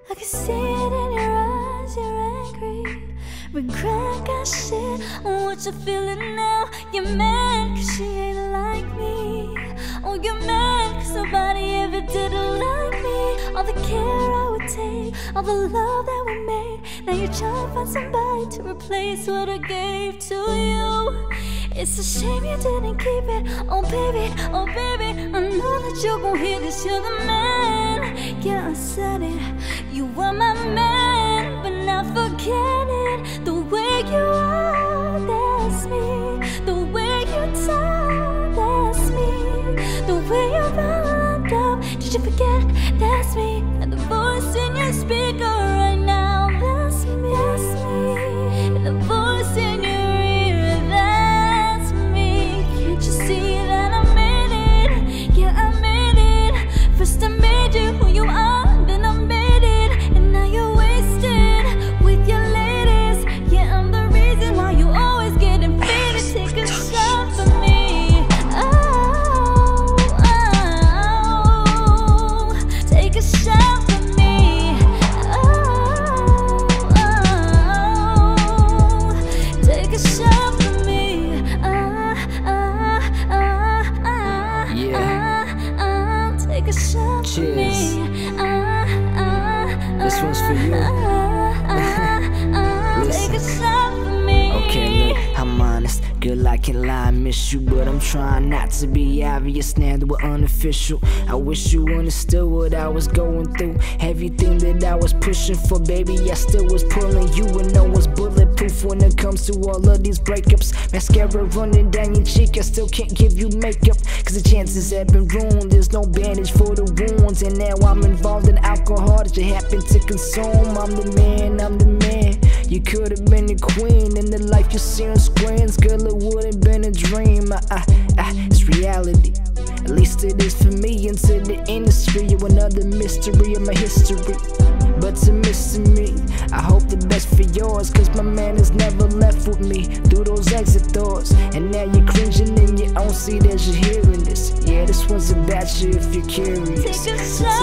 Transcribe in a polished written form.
I can see it in your eyes, you're angry. Regret got shit on what you're feeling now. You're mad cause she ain't like me. Oh, you're mad cause nobody ever didn't like me. All the care I would take, all the love that we made. Now you're trying to find somebody to replace what I gave to you. It's a shame you didn't keep it. Oh baby, I know that you're gon' hear this. You're the man, yeah, I said it. You were my man, but now forget it. The way you are, that's me. The way you talk, that's me. The way you round up, did you forget? That's me. And the voice in your speaker right now, that's me. That's me. And the voice in your ear, that's me. Can't you see that I made it? Yeah, I made it. First I made you who you are, then I made it. And now you're wasted with your ladies. Yeah, I'm the reason why you always getting faded. Take a shot for me. Oh, take a shot for me. Oh, take a shot for me. Take a shot for me. This one's for you. Take a shot for me. Okay, look, I'm honest. Girl, I can't lie, I miss you, but I'm trying not to be obvious now that we're unofficial. I wish you understood what I was going through. Everything that I was pushing for, baby, I still was pulling you. And no one's bulletproof when it comes to all of these breakups. Mascara running down your cheek, I still can't give you makeup, cause the chances have been ruined. There's no bandage for the wounds, and now I'm involved in alcohol that you happen to consume. I'm the man, I'm the man. You could have been the queen in the life you see on screens. Girl, it would've been a dream. It's reality. At least it is for me. Into the industry, you're another mystery of my history. But to miss me, I hope the best for yours, cause my man has never left with me through those exit thoughts. And now you're cringing in your own seat as you're hearing this. Yeah, this one's about you if you're curious. Take a So